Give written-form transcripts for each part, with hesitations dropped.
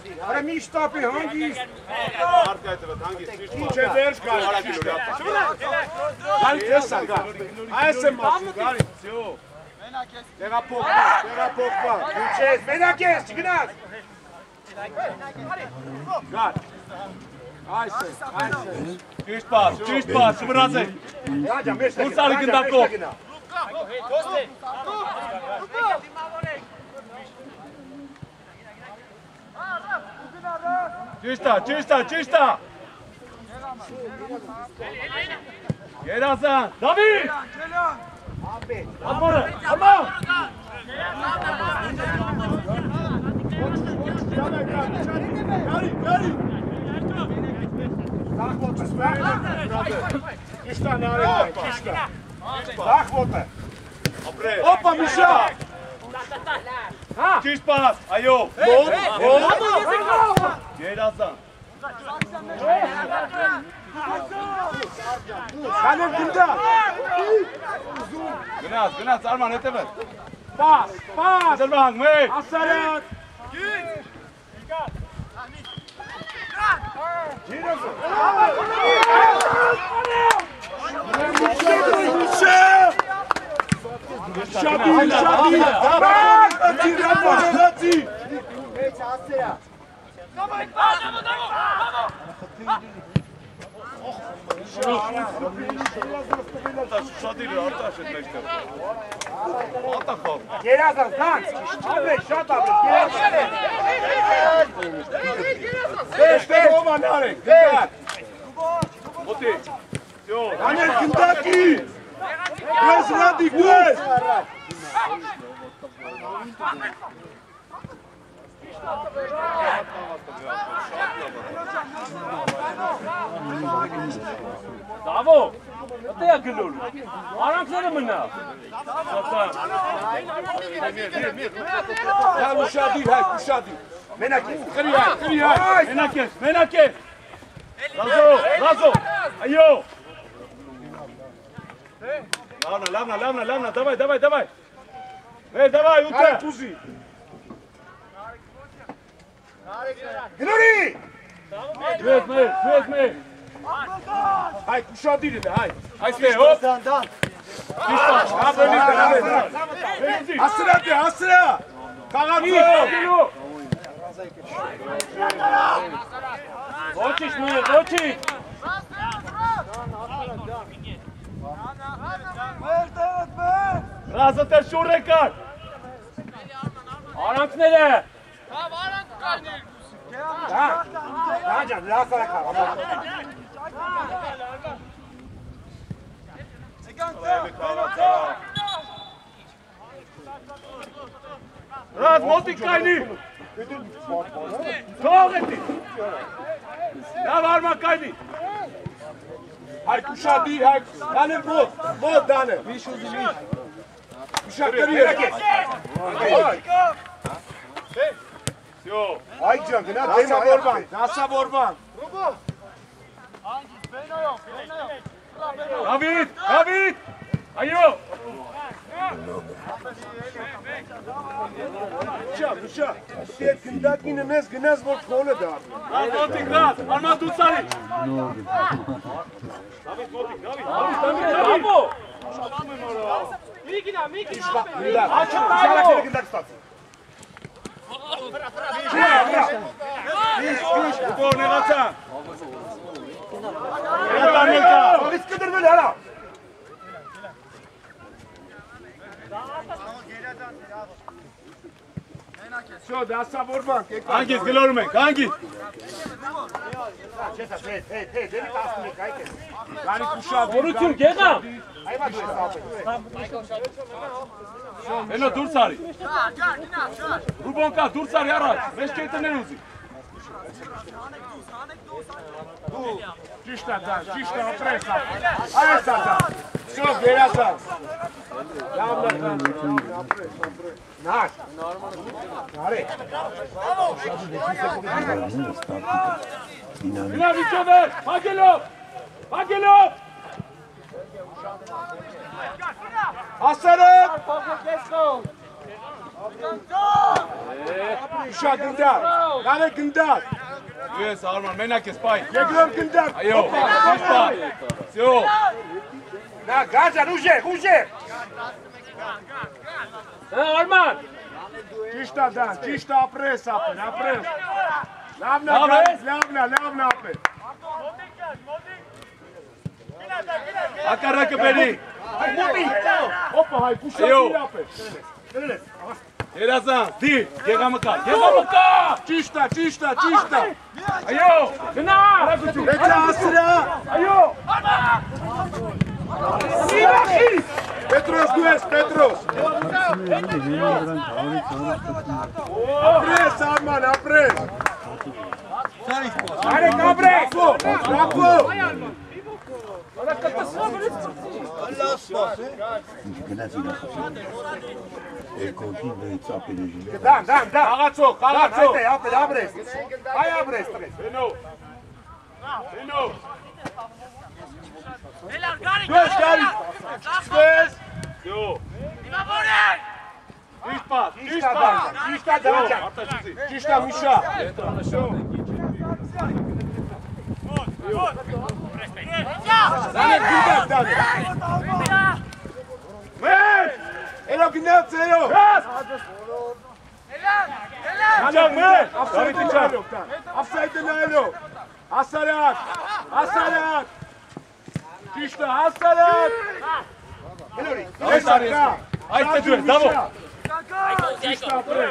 Ara մի շտապի հանգիստ։ Արտայտվդ հանգիստ։ Ինչ է վերջ գալի։ Գալի տեսա գա։ Այս է մասը գալի, всё։ Տեղափոխվա։ Ինչ ես, մենակ ես, չգնաս։ Գալ։ Այս է։ Ճիշտ պաս, շվրացեք։ Գաջա, մեզ տեղ։ Ուսալի գնդակով։ Ճիշտ է։ Երազան, Դավիթ։ Ամորը, ամա։ Գարի։ Ճիշտ է նարեկան, ճիշտ է։ Դախ ոտը։ Օպա Միշա։ Ճիշտ պաս, այո։ Ոտ։ Երազան։ Կանեմ գնդա։ Գնաց, Արման, հետևը։ Պաս։ Դրվանք, մեր։ Ասարակ։ Երազան, դանց, ամեն, շատ ամեն, երազան։ Ով անարեք, գնդակ։ Ոտի, Անել գնդակի։ Ես ռադիկ, ես։ Դավո, ըտե է գլուլ, արանքները մնա։ Հալ ուշադիր, ուշադիր։ Մենակ ես, խրի հայ, Մենակ ես։ Ռազո, այո։ Լավնա, դավայ։ Դավայ, ուտը։ Արեք ուզի։ Գնորի։ Դուետ մեր։ Հայ, ուշադիր է, հայ։ Այստեղ, հոպ։ Հասրա։ Կաղացո։ Ոչինչ։ Ռազը տեր շուր է կար։ Արանքները։ Դաջան, լասարակ հաղա։ Ռազ մոտիկ կայնի։ Թող էտի։ Լավ արմա կայնի։ Հայ, ուշադիր, հայ, դանեմ մոտ դանեմ։ Միշ ուզի միշ։ Ուշակրի երակ ես։ Այ ջան, գնա դեմավորման, դասավորման։ Դավիթ, այո։ Ուշա, դետ գնդակինը մեզ գնազ, որ խոլը դարնի։ Ռազ մոտիկ, Ռազ, արման դու սարի։ Դավիթ մոտիկ, Դավիթ։ Մի գնա։ Շարակները գնդակ ստացի։ Ուգոր նեղացա։ Ալից կդրվել հարա։ Շո, դասավորման, կեկա։ Հանգից գլորում ենք, հանգից։ Դերի 11 այք է։ Գարիկ ուշադիր։ Որություն, գեղա։ Այվա դու ես ապել։ Հենո դուրս արի։ Ռուբոնկա, դուրս արի առաջ, մեզ կետներ ուզի։ Ճիշտ է, ապրես ապրես։ Այս ատա։ Շո, գերազան։ Լավն ապրես։ Նար։ Նարե։ Գնա վիճովեր, հագելով։ Ասարը։ Uşa gındar. Dane gındar. Yes, Arman, menak je spaj. Jegrov gındar. Ajo, ništa. Sjo. Na, Gađan, uže. Arman! Čišta dan, čišta apres. Lavna, apet. Aka reka beni. Opa, haj, kuša Ajo. ti apet. Jerazan, ti, gdje muka. Čišta. Ajo, gna! Petra Asra. Ajo! Petros, Petros. Apres, Arman, apres. Ajde, kabre. Tako. Dan. Kagaco. Ajde, apres. Aj, apres. Eno. Dues, Gari. Dues. Jo. Čišta dan. Čišta Miša. Dane, gindar. Men! Eno gindarce, eno. Čak, men! Afsajte na eno. Asarak. Čišta, Asarak. Ajde, Dure, davo! Čišta, pre.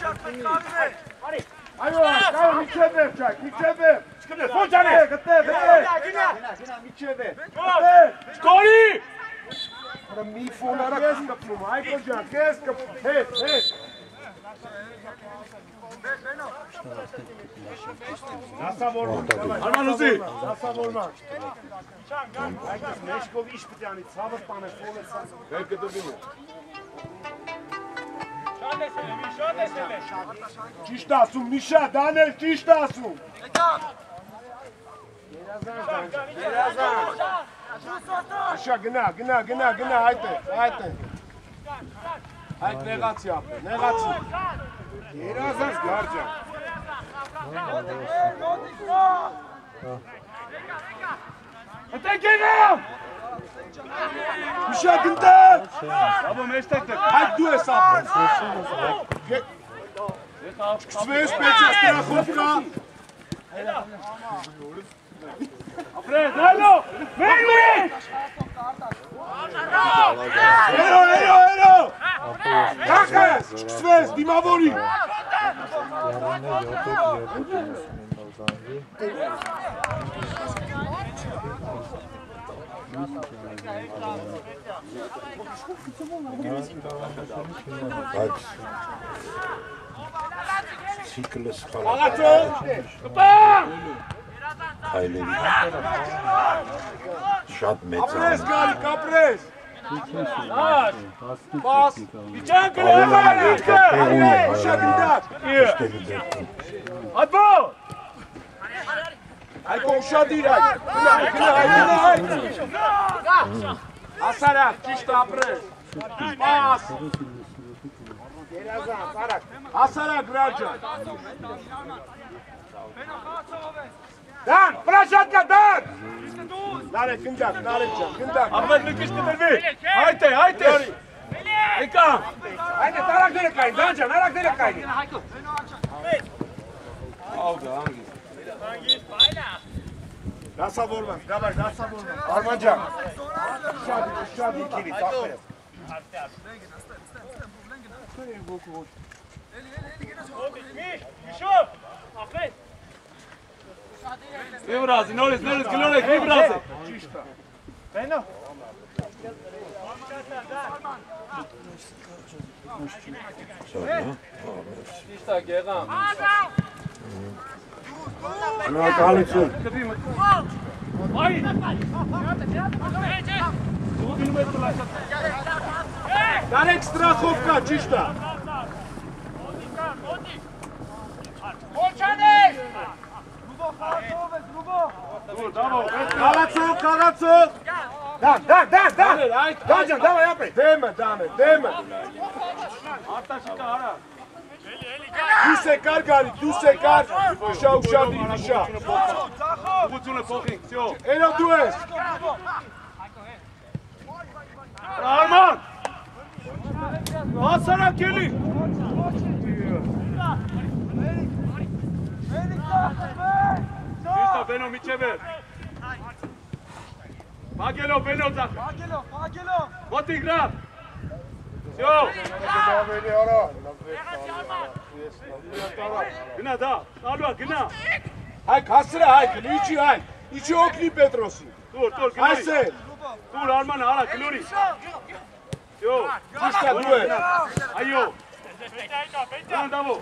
Ajo, mi ćebe. Fončane! Mi ćebe. Skori! Mi fonara keskapnu, ajkođa, keskapnu. Hej. Nasa volman. Arman uzi! Nasa volman. Ajkes meškov išpitjanic, savatpane foleca. Velike dobine. Čišta su, Miša, Danel, čišta su. Miša, gna, ajte. Ajde, ne gaci, apre, ne gaci. Jerazan zgarđa. Ete gena! Miša, gna! Davo meštajte! Ajde, tu je sapre. Sve speća strahovka. Apre, dajno! Meni! Eno! Kaka je? Sve, dima voli. Cyklus Kagaco! Heilig. Schatmetzer. Apres, Galik, apres! Bas! Bićanka, nema! Miša, gna! Advo! Ajko, uša diraj! Gna! Asarak, čišta apres! Bas! Asarak, građa! Dan, prašatka, Dan! Dane, gındak, gındak. Ahmet Lüküş'te derbi! Hayte! Eka! Ajde, tarak dele kajin, Dancan, tarak dele kajin. Avda, hangi? Nasa volman, davay, nasa volman. Armancan. Şadi, ikili, aferin. Svi vrazi, nolis, kilone, svi vrazi! Čišta. Beno? Čišta, Geran. Na Galicu. Darek, strahovka, čišta. Kagaco! Dan! Dancan, davaj naprijed! Deme! Artaşika ara. Dusekar gari, dusekar. Uşa, uşa değil, uşa. Ubucune poking, всё. Eno dues. Arman! Alsana Kelly. Isto Beno mi çevir. Magelo Beno zak. Magelo. What igra? Всё. Gna da. Alva gna. Hay kasra hay, içi hay. İçi okli Petrosi. Dur, gna. Hay sen. Dur Arman ara Glori. Всё. Duşta dues. Ayo. Gna davo.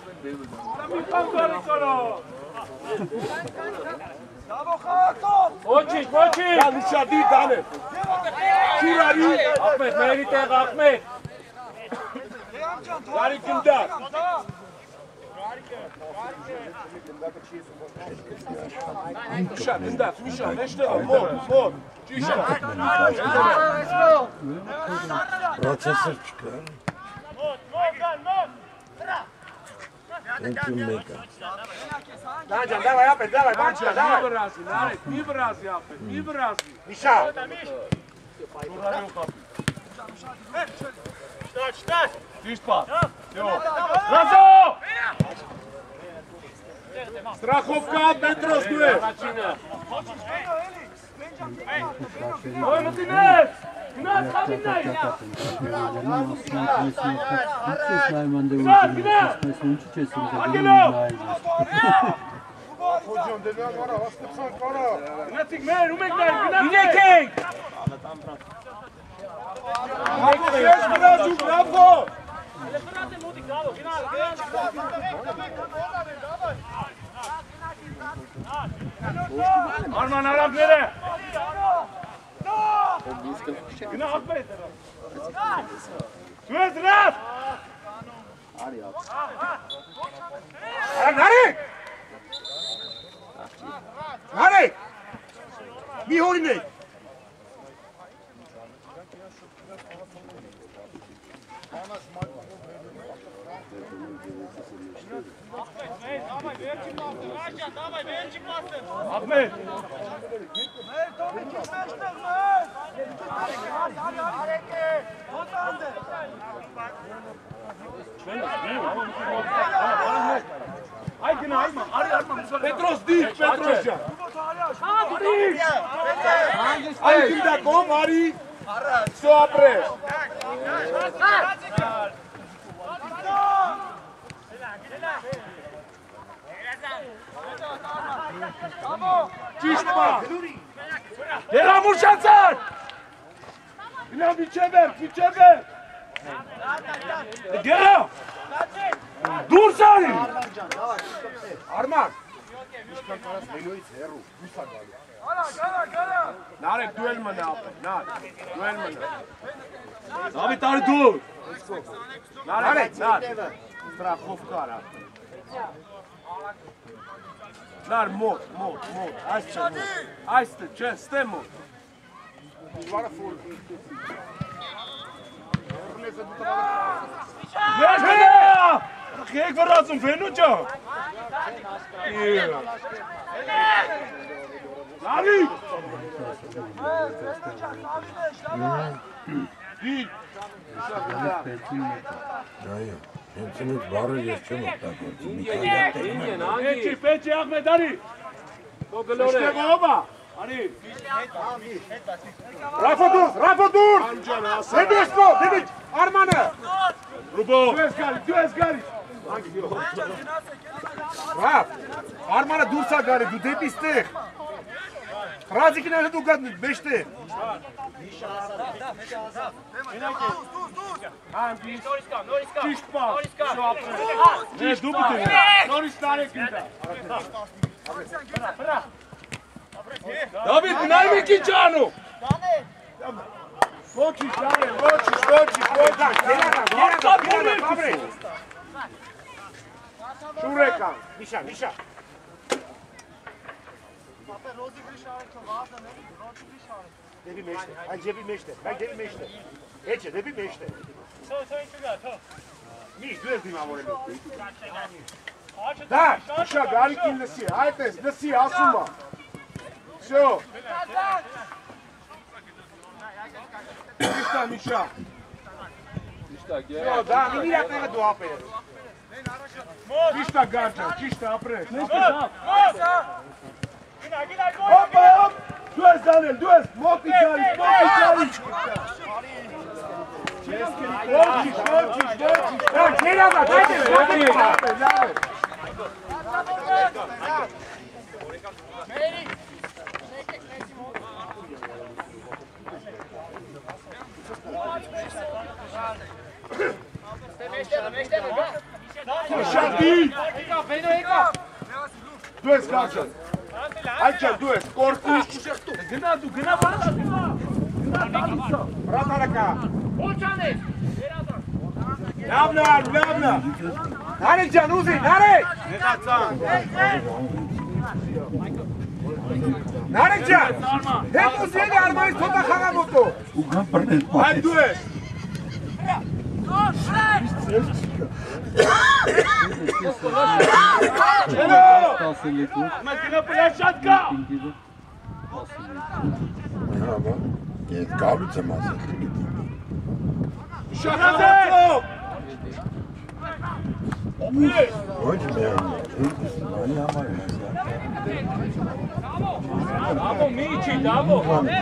Moçik, moçik. Ya uşa değil tane. Şurari. Ahmet, merite Ahmet. Gari kimda? Uşa, kimda? Uşa, neşte var? Mor. Uşa. Procesor çıkar. Давай, опять, давай, Банча, давай. Bir biraz yap. Bir biraz. Миша. Дишпа. Разо! Страховка, Петрос, дуе. Ой, Мартинес! Гнат, хабинай! Gnatik mer, umekler, gnatik! İneking. Yes, Brazu, bravo. Arman Arap nere? Gna Ahmet! Suez Raf! Nari! Nari! Bir holine. Ahmet! Ay gına ayma, arma. Petros değil, Petros ya. Hadi değil! Ay kimda kom, Ari. So apres. Çişma. Dela Murşansan! Gına biçeber! Gera! Dur sari! Arman. Narek duel mı ne yaptın? Duel mı ne? Abi tari dur! Narek. Страховка ara. Nar mod. Ajste, česte mod. Nerede? Kijk waar dat zo'n vindertje! Lali! Değil. Hayır. Hepsini varı yaşamı. Peci Ahmet Ali! İşte baba. Ali! Rafa dur. Dedik. Armanı. Rubo! Dues gari. Raf. Armanı dursa gari. Du depiste. Raziki ne du gadnit beşte. Čişpa. Ne dubite? Noris stare kinda. David najmeki čanu! Močiš. Šureka. Miša. Debi meşte. Ben cebi meşte. Ece debi meşte. Да, Миша, Гарикин леси, айтес, леси, асума. Все. Ништа, Миша. Все, да, не видят него дуапе. Ништа, Гарджан, чишта, апрес. Опа, оп! Дуэс, Данел, дуэс! Моти, Гарик, моти, Гарик! Волчиш! Так, не надо, дайте! Шади! Дуэс, Гарджан! Айчан, дуэс, корпус! Гна, Брата рака! Явно! Нарек, Джан, узи, нарек! Нарек, Джан! Хем узи, еге армаис тота хагамото! Ай, дуэс! Merhaba. Jetzt Gabice masă. Şakazo! Hoje mesmo. Mani ama ya. Davo, Mici, Davo.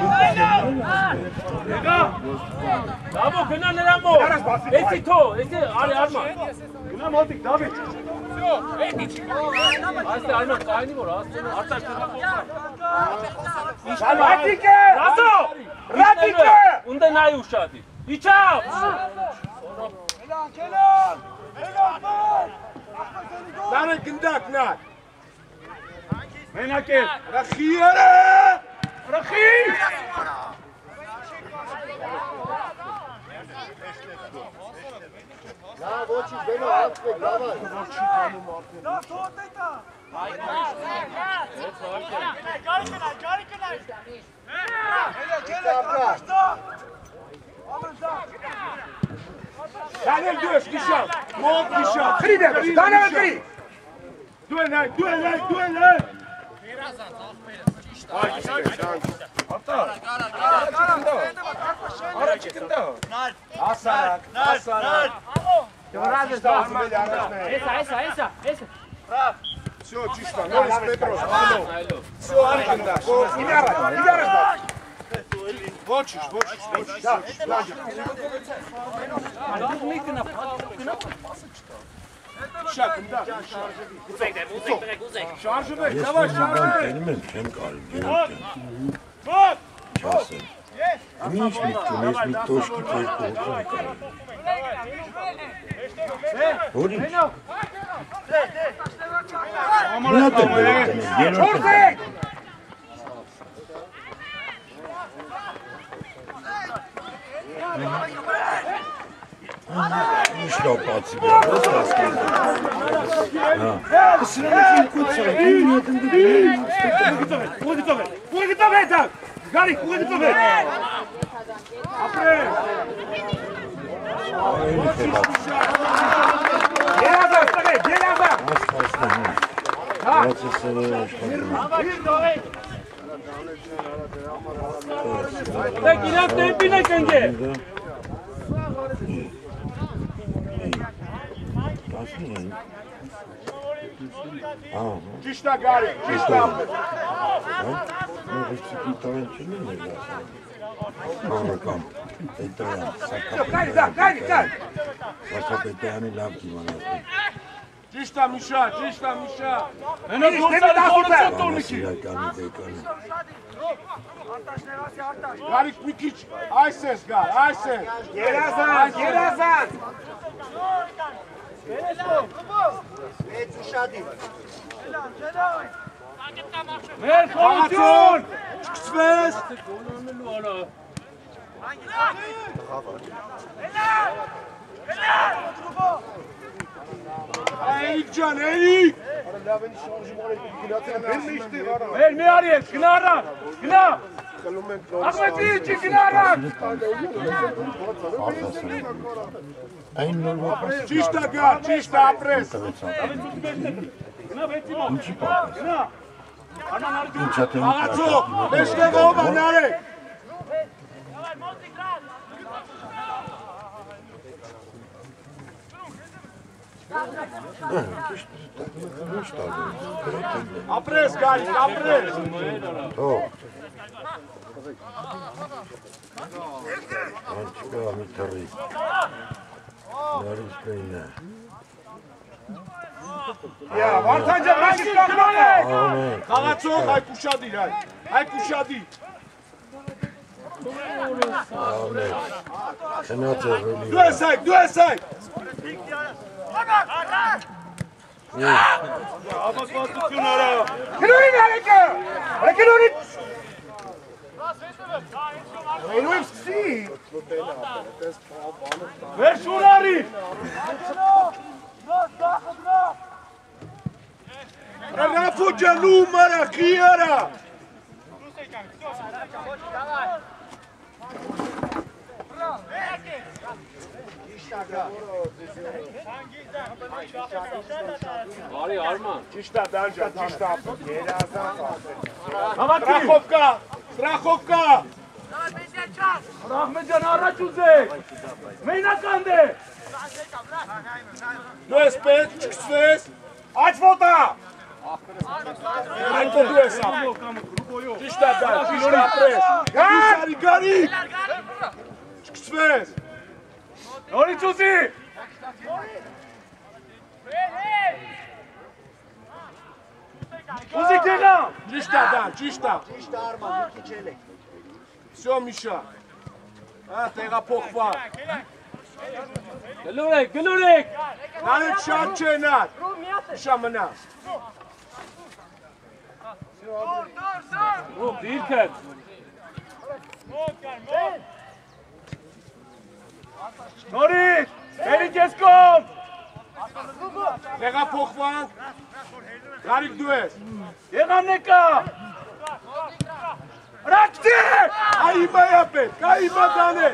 Davo, gına ne lan bu? Esi to, esi ali arma. Gına motik, David. Aslı arma, kayni var, aslı. Radike! Radike! Unda nayi uşadı. İçav! Narek gındak, nar. Menake! Rakhiyere! Rakhi! Ya voči, beno, atve, glava. Daniel, dues, Kishan. Mont, Kishan. Kri de, Daniel, kri. Duel. Asarak. Esa. Все, чисто, 0 метров. Все, Аркинда. Идарас. Хочешь. Да, ладно. Şak, da. Şarjı ver, yavaş şarjı ver. Benim hem kalbim. Bak! Časem. Nič mi toški teško Hodim. Znate me, Čurzik! Išlo paci bila, dosta skida. Srećim kucaj, Uvijek to vetak! Garik, uvijek to vetak! Apre! Gdje nazad? Vraća se Tek inak ne bine kange. Čista Garik, čista Apre! Možeš si pitałem, czy nie zasad. Dobro kam. Pejtojan. Kajdi! Sasa pejtojani lavki manati. Čista Miša! Eno dursari kolicon Ana turniki! sijakani pejtojani. Garik Mikić, Ayses Gar, Ayses! Gerazan! Mer kolicon! Çıkısves! Elik Can, Elik! Ել մի արիեք, գնա առաջ, գնա։ Աղմետիչի գնա առաջ։ Այն նոր ոպաս Ճիշտ է գա, ճիշտ է ապրես։ Գնա վեցի մոտ։ ինչի պապաս Գնա։ Արման արջու։ ինչա թե Աղացո, մեջտեղ ով է նարեք։ Ապրես գարիկ, ապրես։ Թող Անչկա մի թռի Նարից կայնա Վարդան ջան, մաշիկ կաղնանեք։ Ամեն Խաղացող, հայք ուշադիր, հայք ուշադիր։ Ամեն Խնած է ռելի Դու ես հայք, դու ես հայք։ Ապակվածություն արա։ Կնորին արեկը, կնորին։ Այնուև սկսի։ Վեր շուր արի։ Ռաֆու ջանու մարա, խի արա։ Արի Արման։ Ճիշտ է, դանջան, ճիշտ է։ Հավատի։ Ստրախովկա։ Ռահմեջան առաջ ուզեք։ Մենական դե։ Դու ես պետ, չկսվես, աչ ոտա։ Այնքո դու ես ապ։ Ճիշտ է դա, ճիշտ է ապրես։ Գարի։ Չկսվես։ Նորից ուզի։ Ուզի կեղա։ Ճիշտ է դա, ճիշտ է։ Всё, Միշա։ Տեղափոխվա։ Գլուրեք։ Նարեկ շատ չեն ատ։ Միշա մնա։ Ո՞վ դիրքը։ Նորից, բերի կես կողմ։ Տեղափոխվանք։ Գարիկ դու ես։ Եղան նեկա։ Ռակտի։ Այ հիմա է պետք, այ հիմա դանել։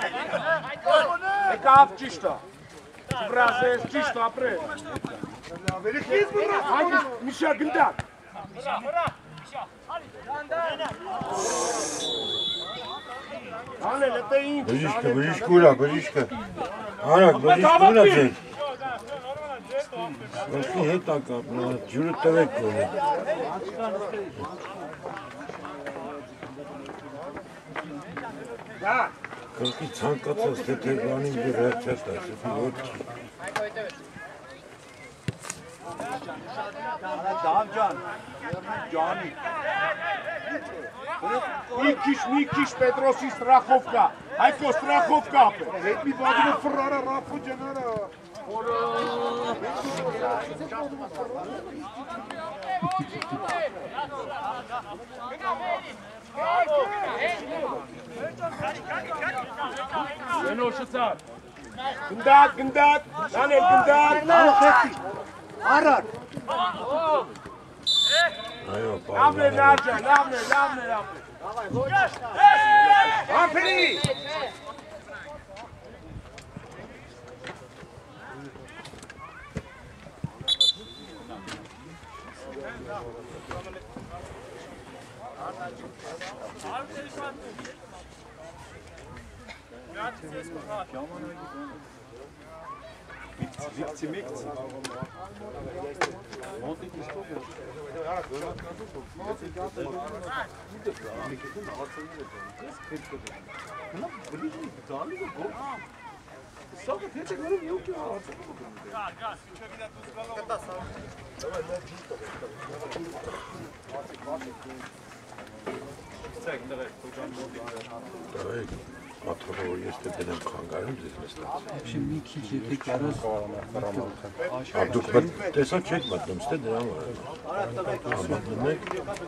Եկավ ճիշտ է։ Բրազես ճիշտ ապրես։ Միշա գնդակ։ Անել, էտե ինք։ Բժիշկը ուրա, բժիշկը Արա, բժիշկը ուրա ձեզ Ոսկի հետ ակապ, ջուրը տվեք կոնը Կրկի ցանկացած թեթևանին դի վերջած ասեցի ոչ չի Ջանի։ Մի քիչ Պետրոսի ստրախովկա, Հայկո ստրախովկա ապե։ Հետ մի բադինը ֆրարա Ռաֆու ջանարա։ Ենոր շծար։ Գնդակ, դանել գնդակ։ Արար։ Այո, Լավն է նաջա, լավն է։ Համբերի։ Տվեք, աթորը որ ես թե դեմ խանգարեմ ձեզ նստած Մի քիչ եթե կարաս Դուք տեսակ չեք մտնում, ստե դրան որ մտնում եք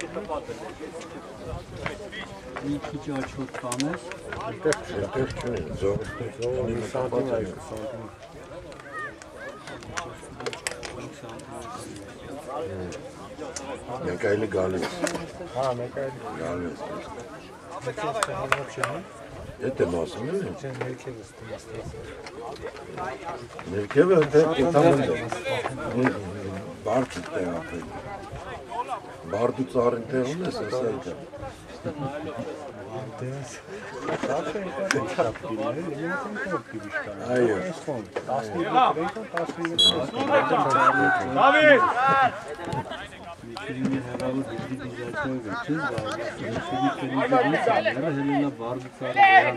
մի քիչ աչոտ կանես Այդտեղ չունեն, զողստեղ ունի մտապած Մենք այլի գալիս։ Հա, մենք այլի գալիս։ Էդ եմ ասում է։ Ներքևը հետամն է։ Բարդ տեղ ապրել։ Բարդու ծառին տեղում ես, ասա իդա։ Այո։ Դավիթ! Մեկրինի հեռավոր դիզի դիզայթով վերջին հելենա բարդու ծառը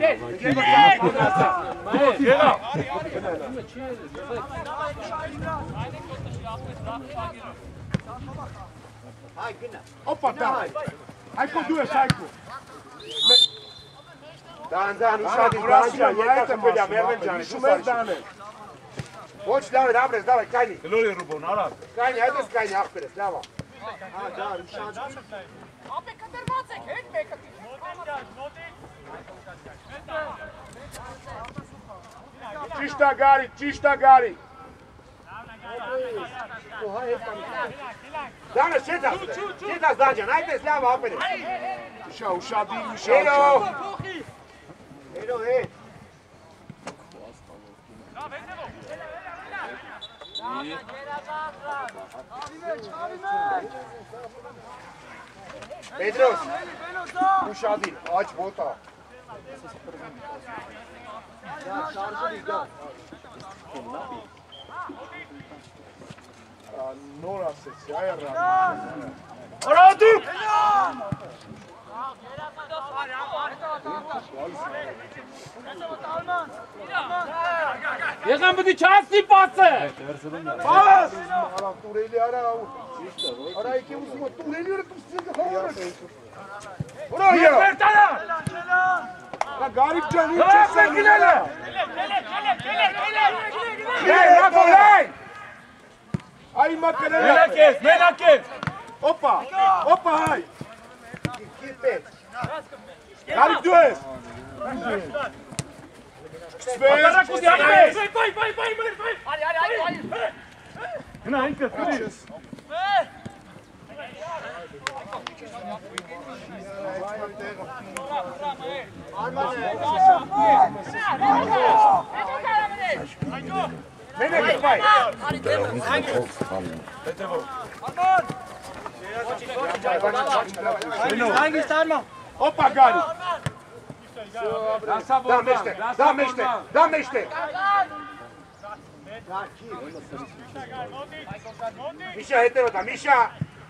Opa, dai! Hayko, du es, Hayko! Dan, ușadi, Dan, iată pe de-a merge, Gianni, tu mergi, Dan! Hoci, David, apres, David, Caini! Lori Rubon, arat! Caini, haideți, Caini, apres, leava! Apre, katervacek, hej, meka! Čišta Gari! Dane, šetaš, Danđan, hajde, leava, apres! Ušadi, Edo, hej! Pedros, ușadi, aç bota. Nora se aia Aratu! Եղան բդի չասի պասը։ Pas! Ara, tureli, ara, iki uzun, tureli, ara, tu sıkı havalı. Oraya! Bertana! La garip canı Hop, çeksen. bekleyelim! Gel, Rako, gel! Ay makale. Menakes! Hoppa, hay! Garip dues! Atarak uz yapmayız! Hına, inka, kudi! Menek, bay! Hoppa, Gari! Dam mește! Misha, heterota, Misha!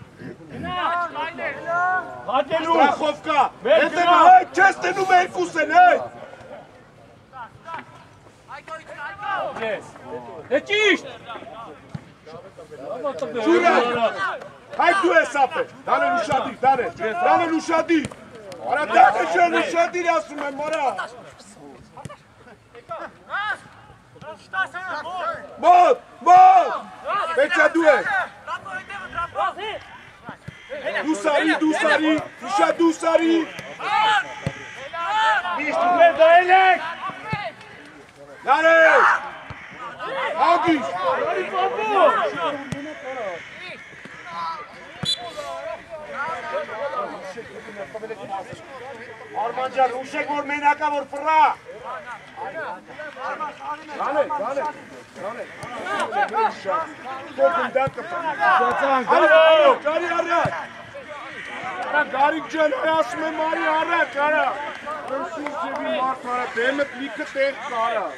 Hadi lu! Strahovka! Hetema, hai, ce este nume Cusen, hai! E čišt! Čura! Hai tu je sape! Dane nušadi! Ara, dane že nušadi, ja su me mora! Mod! Peća duje! Dusari! Misha, Dusari! Ništa gleda, Elek! Dane! Agiš! Radi papu! Armancan, uşek vor menaka vor fırra! Dane! Korkun dakika! Gari ara! Garik can ayasme mari ara kara! Römsün sevi mar kara, demet likı tek kara!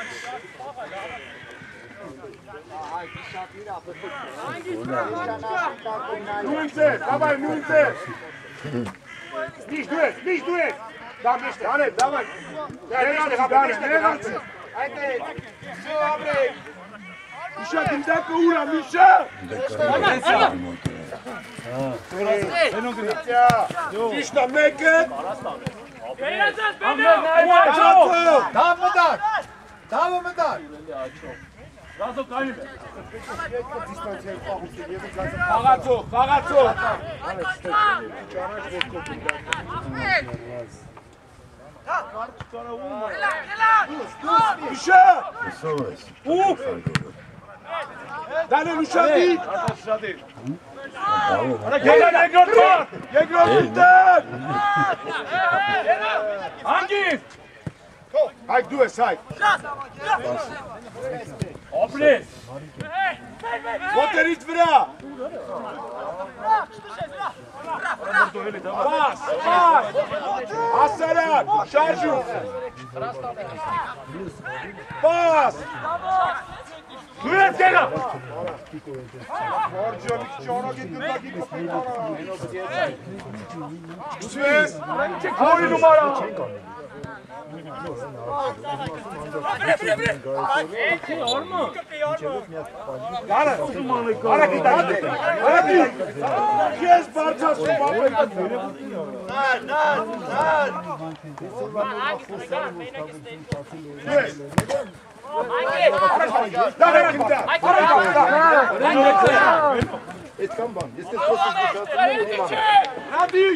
Nuince, давай, nuince! Nici duet! Da, mește! Dane, давай! Mește! Haide! Abre! Misha, gândeacă ura, Misha! Čišta, meket! Davo me dar! Razo kayme! Fagațo! Misha! Sovas. Daniel უშადი. არა გელა ეგროტა. Եգրոտ. ანგის. Հայ դու ես հայ. ოპლეს. Մոտերից վրա. Պաս, պաս. Հասարակ, շարժում։ Պաս։ դու ես գելա. Որջոնիկ ճորոգի դուտակի կոպիպարա։ Չես, Հորի նոմարա. Արա գիտակ։ Ես բարձրացում ապել։ Ես։ Դարեք ինտա։ Այդքան բան, ես ես խոսում Նադի։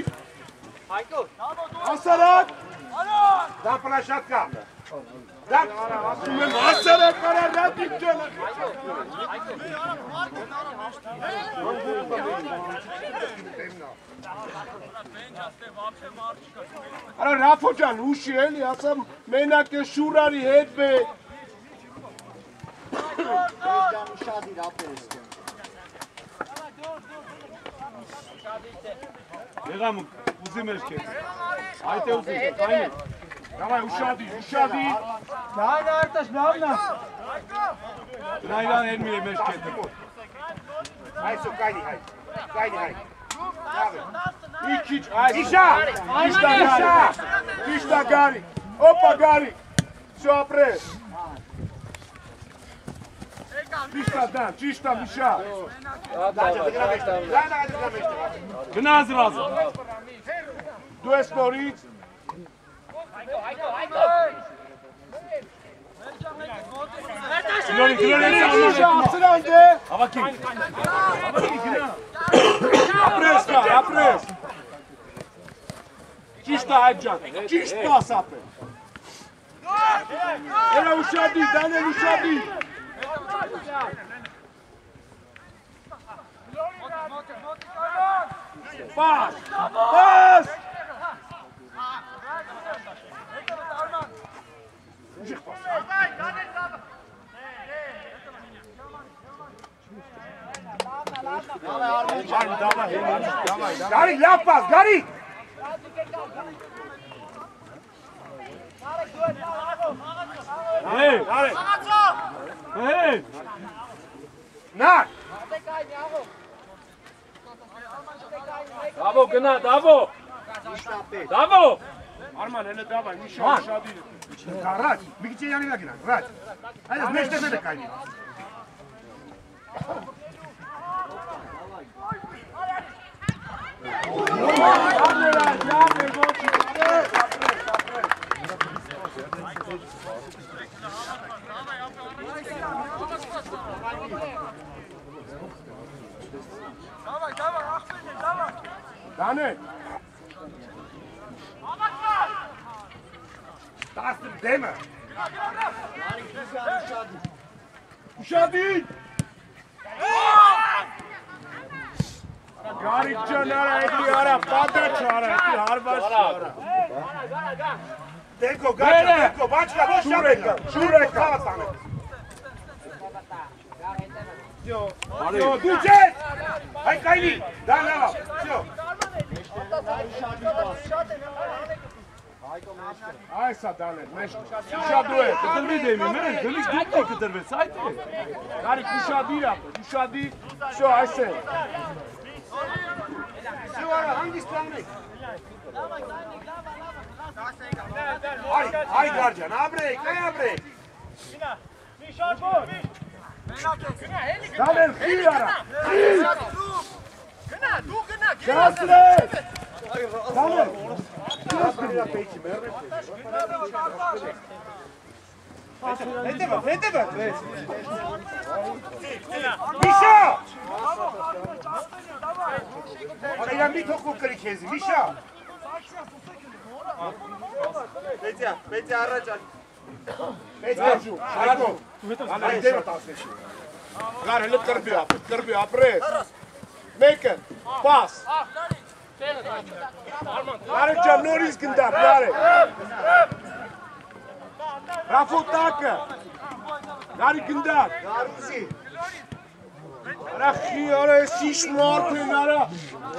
Հասարակ։ Da պրաշատկա։ Da ասում եմ հասարակ արա Նադիկ ջան։ Արա Ռաֆո ջան, ուշի էլի, ասամ մենակ է շուրարի հետ բե։ Եղամ ուզի մեր կեզ։ Այդ է ուզի, կայնի։ Давай, ушади, ушади։ Դայնա արտաշ լավնա։ Նայրան էլ մի է մեր կեզ։ Այսո կայնի հայ, կայնի հայ։ Իքիչ, այս։ Իշա, իշա, իշա գարի, օպա գարի, շո ապրես։ Ճիշտա, Միշա։ Գնա զրազը։ Դու ես նորից։ Միշա, սրանք է։ Հավաքի։ Ապրես կա, ապրես։ Ճիշտա այդ ջան, ճիշտ պաս ապրես։ Էրա ուշադի, Դանել ուշադի։ Պաս, պաս։ Ուժիղ պաս։ Գարի, լավ պաս, գարի։ Հեյ, հեյ։ Նար։ Դավո գնա, դավո։ Դավո։ Արման, հելը դավայ, Միշա, ուշադի։ Կարաչ, մի քիչ յանիվա գնանք, ռաչ։ Այդ ես մեջտեղ է կայնի։ Դանե։ Տասը դեմը։ Ուշադի։ Գարիկ ջան արա, էդի արա, պատա չարա, էդի հարվաշ չարա։ Դեկո, գաչա, դեկո, բաչկա, ոչ շապեկա, շուր եկա։ Դու չես, հայ կայնի, դա լավա, շո։ Այսա դանել, մեշ, ուշադու է։ Կտրվի դեմի, մեն, գլիշ դուք է կտրվեց, այդ է։ Գարիկ ուշադիր ապը, ուշադի, շո, այս է։ Շո արա, հանգիստ լանեք։ Այ գարջան, ապրեք, այ ապրեք։ Դանել, խիր արա, խիր։ Դու գնա, գասրես։ Դանել, հետևը, Միշա։ Արա իրան մի թող կրի քեզի, Միշա։ Պետի առաջ ալ։ Պետի արջու, շայկով։ Անայ դեմը տասնեշի։ Gare, lütterbi apres. Meken, pas. Gare, Can Norris gândat, gare. Rafo tacă. Gare gândat. Rachi, ore, siș mort, nara.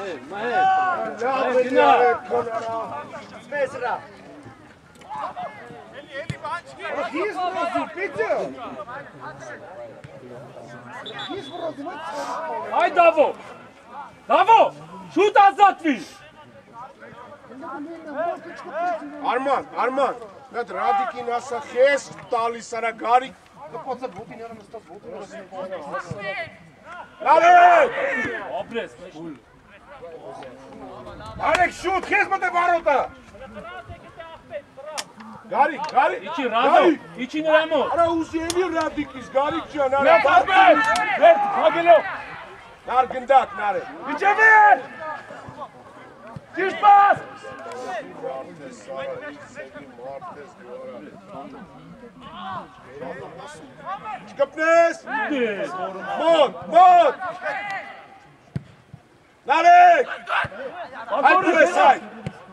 Hai, Davo! Davo! Şut azatvi! Arman. Nad Radikin asa jes, tali sara gari. Alex! Opres! Alex, šut, jes mate varota! Gari! İçi Rado! İçini Ramo! Ara uzjevi Radikis, Gari can, ara. Ne farbe? Ver, Hagelo! Nar gândat, nare. İçe ver! Diş pas! Çıkıpnes! Mod! Nare! Hadi be say!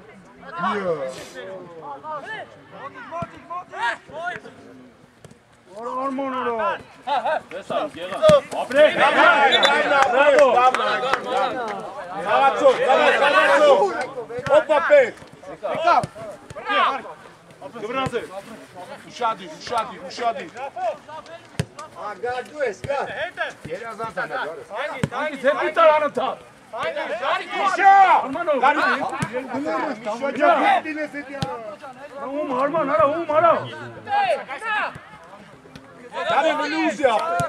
Opres! Bravo! Davaco! Opa pet! Ušadi! Hangi tepkiler anlatan? Mişa! Harman ara! Gari lose yap!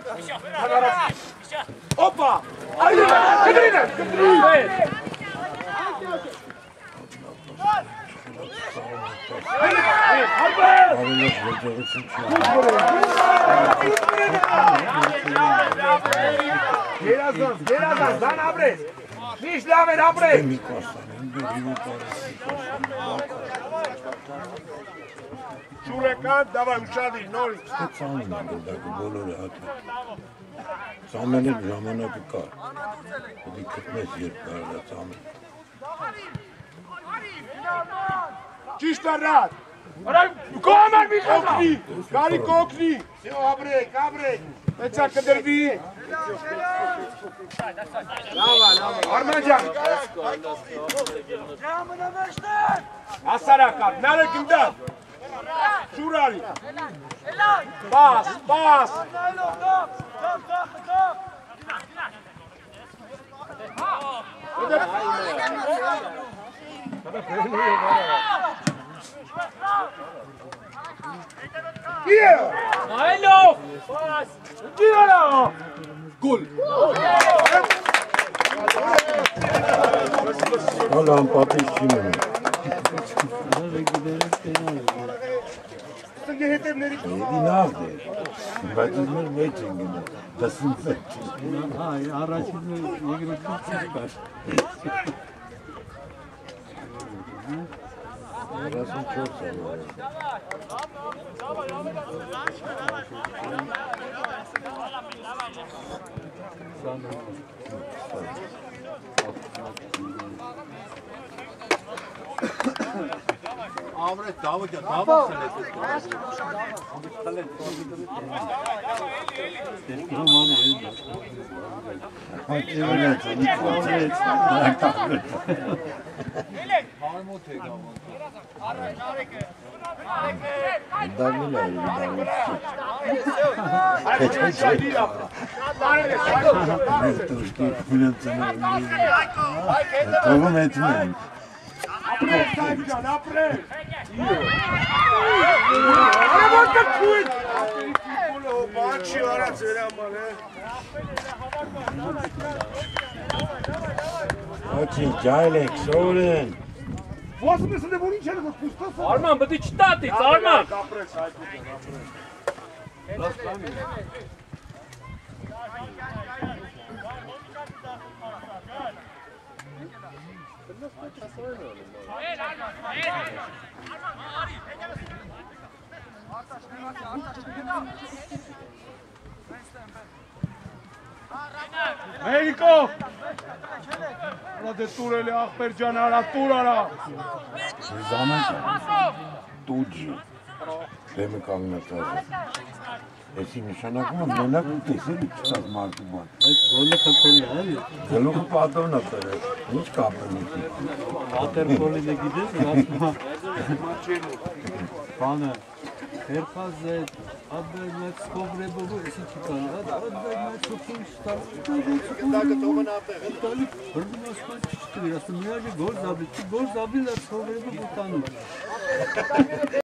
Opa! Haydi! Kıdırine! Evet! Gerazan, dan apres! Nici lamen apres! Şurekan, davay ușadi, Norris! Samenin ժամանակը կար, պետք է գտնես երբ կարելի սամեն։ Ճիշտ արած! Ara! Կոմար մի Կոքնի! Գարի կոքնի! Աბრեք! Մեծա կդրվի! Արման ջան! Հասարակատ, նարը գնդատ! Շուրարի! Պաս! Haylo! Diyorlar! Gol! Ալան պատիչ չի մնում։ Եդի նավ դեր, բայց ուզ մեր մեջ են գնում, դասին մեջ։ Հայ, առաջին երկրորդին կար։ Arman, bădi citați, Arman! Meiriko! Rade turele ախպերջան արա տուր արա։ Տուջի, դեմը կանգնացած է։ Էսի նշանակում է մենակ ու տեսել չկաս մարդու բան։ Այդ գոլը խփել է, էլի։ Գլուխը պատոնն է տվել, ինչ կապել էսի։ Waterpolo-ը գիտես, ասում բանը, հերփած է, ադայ մեծ կովրեբով էսի չկան, ադայ մեծ սուքին շտալ, դակը տոմն ապեղ, տալի, բրդում ասում չշտվի, ասում միաժի գոր զաբիլ, գոր զաբիլ է կովրեբով ուտանում։